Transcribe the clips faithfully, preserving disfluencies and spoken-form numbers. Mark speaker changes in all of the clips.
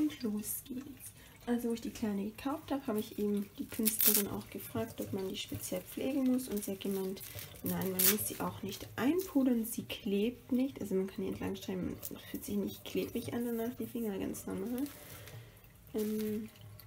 Speaker 1: Und los geht's. Also wo ich die Kleine gekauft habe, habe ich eben die Künstlerin auch gefragt, ob man die speziell pflegen muss. Und sie hat gemeint, nein, man muss sie auch nicht einpudern, sie klebt nicht. Also man kann die entlang streichen, es fühlt sich nicht klebrig an danach, die Finger ganz normal. Ähm,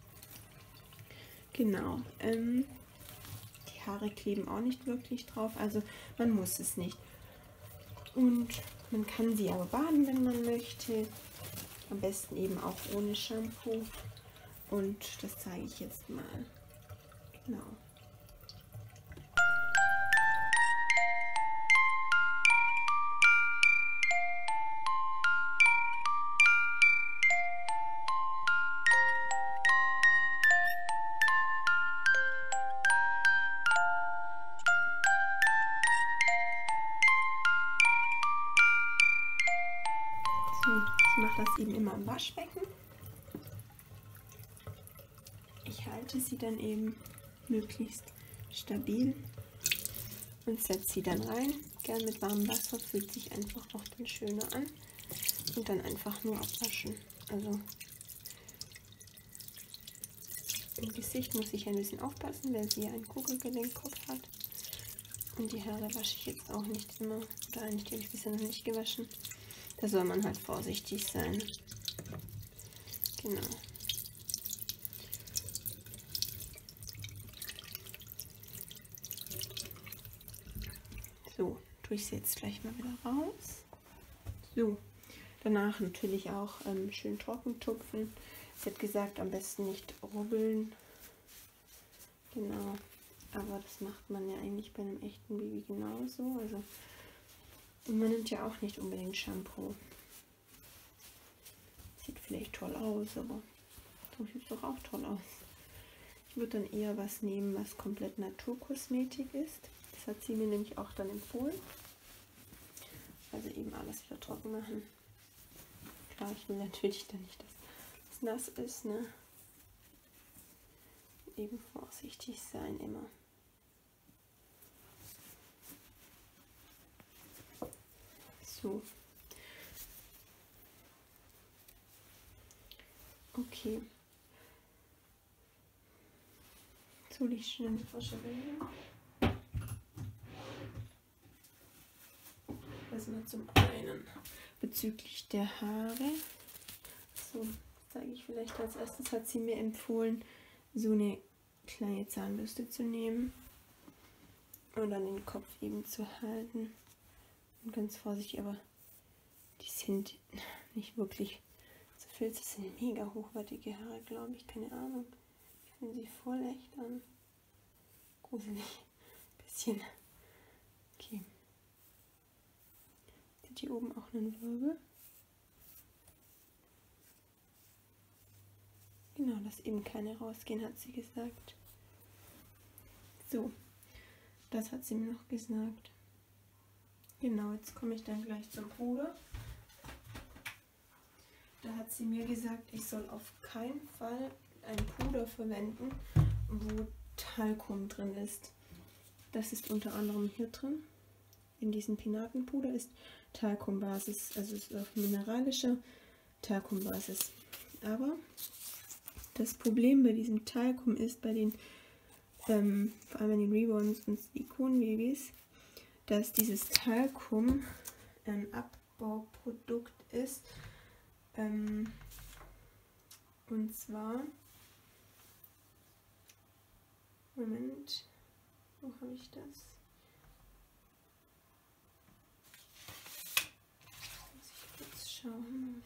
Speaker 1: genau. Ähm, die Haare kleben auch nicht wirklich drauf, also man muss es nicht. Und man kann sie aber baden, wenn man möchte. Am besten eben auch ohne Shampoo. Und das zeige ich jetzt mal. Genau. So, ich mache das eben immer im Waschbecken. Ich halte sie dann eben möglichst stabil und setze sie dann rein. Gern mit warmem Wasser, fühlt sich einfach auch dann schöner an. Und dann einfach nur abwaschen. Also im Gesicht muss ich ein bisschen aufpassen, weil sie ja einen Kugelgelenkkopf hat. Und die Haare wasche ich jetzt auch nicht immer. Oder eigentlich habe ich bisher noch nicht gewaschen. Da soll man halt vorsichtig sein. Genau. So, tue ich sie jetzt gleich mal wieder raus. So, danach natürlich auch ähm, schön trocken tupfen. Sie hat gesagt, am besten nicht rubbeln. Genau, aber das macht man ja eigentlich bei einem echten Baby genauso. Also, und man nimmt ja auch nicht unbedingt Shampoo. Sieht vielleicht toll aus, aber so sieht es doch auch toll aus. Ich würde dann eher was nehmen, was komplett Naturkosmetik ist. Das hat sie mir nämlich auch dann empfohlen. Also eben alles wieder trocken machen. Klar, ich will natürlich dann nicht, dass es nass ist, ne? Eben vorsichtig sein immer. So. Okay. Soll ich schnell die Flasche wählen? Erstmal zum einen bezüglich der Haare. So, zeige ich vielleicht als erstes, hat sie mir empfohlen, so eine kleine Zahnbürste zu nehmen und dann den Kopf eben zu halten. Und ganz vorsichtig, aber die sind nicht wirklich so viel. Das sind mega hochwertige Haare, glaube ich. Keine Ahnung. Ich finde sie voll echt an. Gruselig. Bisschen. Okay. Sieht hier oben auch einen Wirbel? Genau, dass eben keine rausgehen, hat sie gesagt. So, das hat sie mir noch gesagt. Genau, jetzt komme ich dann gleich zum Puder. Da hat sie mir gesagt, ich soll auf keinen Fall ein Puder verwenden, wo Talkum drin ist. Das ist unter anderem hier drin. In diesem Pinatenpuder ist Talkumbasis, also ist auf mineralischer Talkumbasis. Aber das Problem bei diesem Talkum ist, bei den, ähm, vor allem bei den Reborns und Silikonbabys, dass dieses Talkum ein Abbauprodukt ist. Ähm, und zwar, Moment, wo habe ich das? Muss ich kurz schauen, Moment.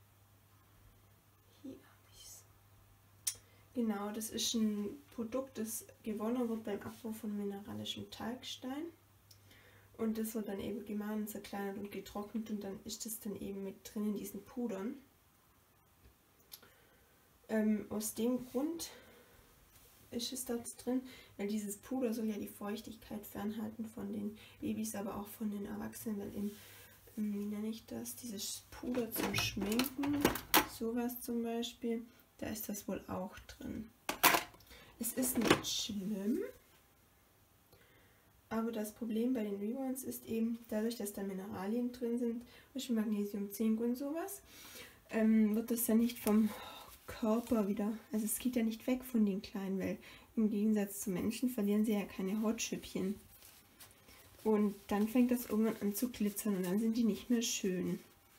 Speaker 1: Hier habe ich es. Genau, das ist ein Produkt, das gewonnen wird beim Abbau von mineralischem Talgstein. Und das wird dann eben gemahlen, zerkleinert und getrocknet und dann ist das dann eben mit drin in diesen Pudern. Ähm, aus dem Grund ist es dort drin, weil dieses Puder soll ja die Feuchtigkeit fernhalten von den Babys, aber auch von den Erwachsenen, weil eben, wie nenne ich das, dieses Puder zum Schminken, sowas zum Beispiel, da ist das wohl auch drin. Es ist nicht schlimm. Aber das Problem bei den Reborns ist eben, dadurch, dass da Mineralien drin sind, zum Beispiel Magnesium, Zink und sowas, ähm, wird das ja nicht vom Körper wieder, also es geht ja nicht weg von den Kleinen, weil im Gegensatz zu Menschen verlieren sie ja keine Hautschüppchen. Und dann fängt das irgendwann an zu glitzern und dann sind die nicht mehr schön.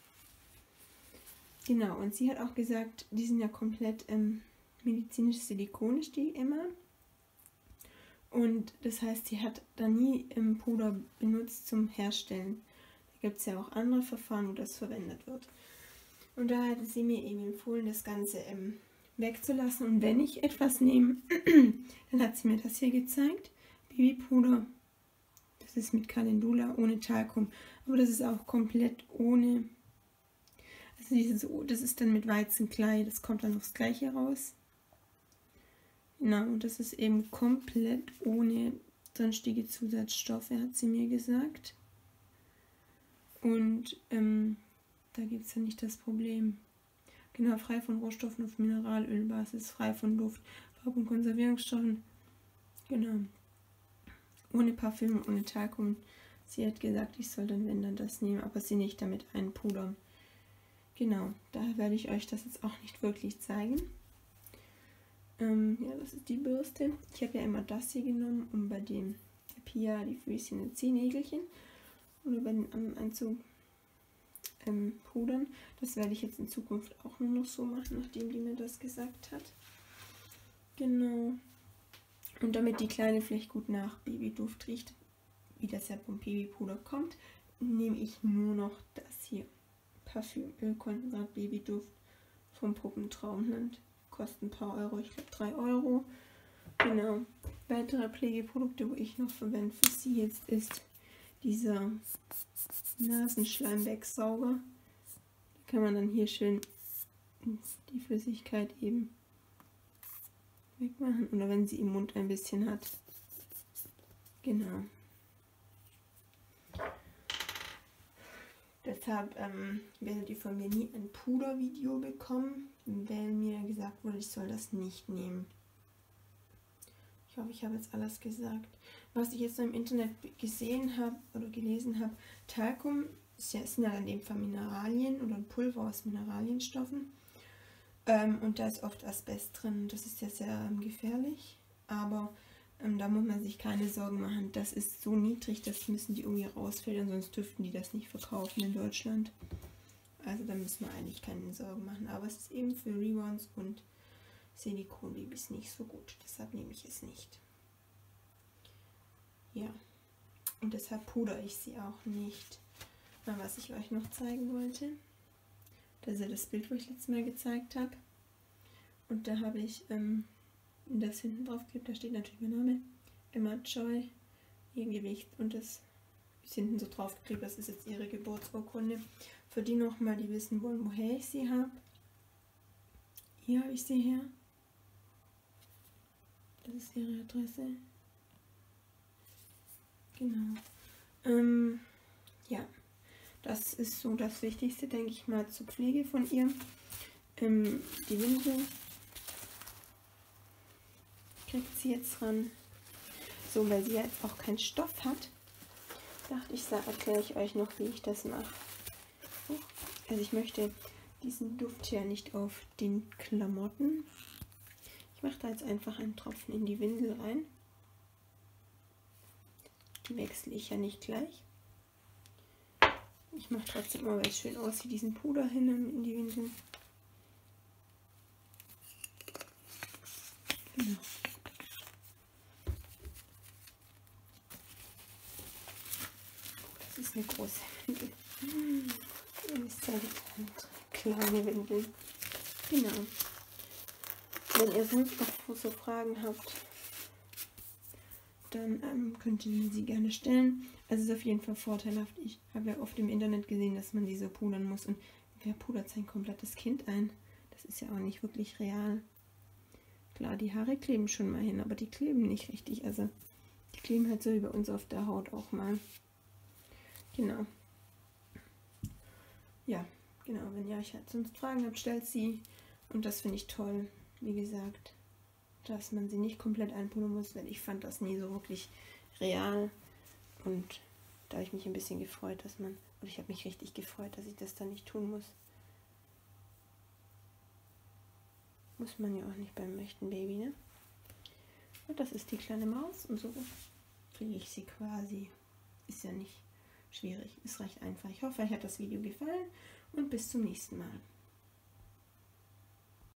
Speaker 1: Genau, und sie hat auch gesagt, die sind ja komplett ähm, medizinisch silikonisch, die Emma. Und das heißt, sie hat da nie ähm, Puder benutzt zum Herstellen. Da gibt es ja auch andere Verfahren, wo das verwendet wird. Und da hatte sie mir eben empfohlen, das Ganze ähm, wegzulassen. Und wenn ich etwas nehme, dann hat sie mir das hier gezeigt. Babypuder. Das ist mit Calendula ohne Talkum. Aber das ist auch komplett ohne. Also dieses, das ist dann mit Weizenklei. Das kommt dann aufs Gleiche raus. Genau, und das ist eben komplett ohne sonstige Zusatzstoffe, hat sie mir gesagt. Und ähm, da gibt es ja nicht das Problem. Genau, frei von Rohstoffen auf Mineralölbasis, frei von Duft, Farb- und Konservierungsstoffen. Genau. Ohne Parfüm, ohne Talkum. Sie hat gesagt, ich soll dann, wenn dann das nehmen, aber sie nicht damit einpudern. Genau, daher werde ich euch das jetzt auch nicht wirklich zeigen. Ähm, ja, das ist die Bürste. Ich habe ja immer das hier genommen, um bei dem Pia die Füßchen und Zehennägelchen oder bei den anderen einzu ähm, pudern. Das werde ich jetzt in Zukunft auch nur noch so machen, nachdem die mir das gesagt hat. Genau. Und damit die Kleine vielleicht gut nach Babyduft riecht, wie das ja vom Babypuder kommt, nehme ich nur noch das hier. Parfüm, Ölkonzentrat, Babyduft vom Puppentraumland. Kosten ein paar Euro, ich glaube drei Euro. Genau. Weitere Pflegeprodukte, wo ich noch verwende für sie jetzt, ist dieser Nasenschleimwegsauger. Da kann man dann hier schön die Flüssigkeit eben wegmachen. Oder wenn sie im Mund ein bisschen hat. Genau. Deshalb ähm, werdet ihr von mir nie ein Pudervideo bekommen, weil mir gesagt wurde, ich soll das nicht nehmen. Ich hoffe, ich habe jetzt alles gesagt. Was ich jetzt noch im Internet gesehen habe oder gelesen habe, Talkum ist ja, sind ja in dem Fall Mineralien oder ein Pulver aus Mineralienstoffen. Ähm, und da ist oft Asbest drin. Das ist ja sehr ähm, gefährlich, aber ähm, da muss man sich keine Sorgen machen. Das ist so niedrig, das müssen die irgendwie rausfiltern, sonst dürften die das nicht verkaufen in Deutschland. Also da müssen wir eigentlich keine Sorgen machen. Aber es ist eben für Rebounds und Silikonbabys nicht so gut. Deshalb nehme ich es nicht. Ja, und deshalb pudere ich sie auch nicht. Na, was ich euch noch zeigen wollte, das ist ja das Bild, wo ich letztes Mal gezeigt habe. Und da habe ich ähm, das hinten drauf geklebt, da steht natürlich mein Name, Emma Joy, ihr Gewicht, und das ist hinten so drauf geklebt, das ist jetzt ihre Geburtsurkunde. Für die nochmal, die wissen wollen, woher ich sie habe. Hier habe ich sie her. Das ist ihre Adresse. Genau. Ähm, ja, das ist so das Wichtigste, denke ich mal, zur Pflege von ihr. Ähm, die Windel kriegt sie jetzt ran. So, weil sie jetzt auch keinen Stoff hat, dachte ich, erkläre ich euch noch, wie ich das mache. Also ich möchte diesen Duft hier nicht auf den Klamotten. Ich mache da jetzt einfach einen Tropfen in die Windel rein. Die wechsle ich ja nicht gleich. Ich mache trotzdem mal, weil es schön aussieht, diesen Puder hin in die Windel. Genau. Das ist eine große Windel. Das ist eine kleine Windel. Genau. Wenn ihr sonst noch so Fragen habt, dann ähm, könnt ihr sie gerne stellen. Also es ist auf jeden Fall vorteilhaft. Ich habe ja oft im Internet gesehen, dass man die so pudern muss. Und wer pudert sein komplettes Kind ein? Das ist ja auch nicht wirklich real. Klar, die Haare kleben schon mal hin, aber die kleben nicht richtig. Also die kleben halt so wie bei uns auf der Haut auch mal. Genau. Ja, genau. Wenn ihr euch halt sonst Fragen habt, stellt sie. Und das finde ich toll, wie gesagt, dass man sie nicht komplett einpudern muss, weil ich fand das nie so wirklich real. Und da habe ich mich ein bisschen gefreut, dass man, oder ich habe mich richtig gefreut, dass ich das dann nicht tun muss. Muss man ja auch nicht beim echten Baby, ne? Und das ist die kleine Maus und so kriege ich sie quasi. Ist ja nicht schwierig, ist recht einfach. Ich hoffe, euch hat das Video gefallen und bis zum nächsten Mal.